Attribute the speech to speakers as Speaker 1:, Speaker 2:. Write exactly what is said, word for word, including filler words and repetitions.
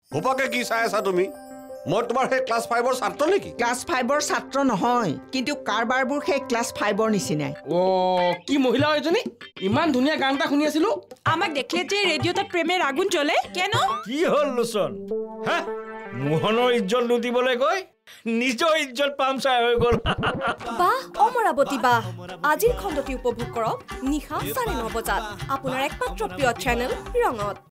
Speaker 1: হোপাকে কি চাই আছা তুমি মই তোমাৰ সেই ক্লাছ ফাইভৰ ছাত্ৰ নেকি
Speaker 2: ক্লাছ ফাইভৰ ছাত্ৰ নহয় কিন্তু কাৰবাৰবোৰ সেই ক্লাছ ফাইভৰ নিচিনাই
Speaker 3: ও কি মহিলা এজনী ইমান ধুনীয়া গান এটা শুনি আছিলো
Speaker 4: আমাক দেখলে যে ৰেডিঅ'ত প্ৰেমেৰ আগুন জ্বলে কেন
Speaker 5: কি হল লোচন হা মোহনৰ ইজ্জত লুটিবলৈ গৈ নিজৰ ইজ্জত পামচাই হৈ গ'ল
Speaker 6: বাহ অমৰাৱতী বাহ আজিৰ খণ্ডটি উপভোগ কৰক নিশা চাৰে ন বজাত আপোনাৰ একমাত্ৰ প্ৰিয় চেনেল ৰঙত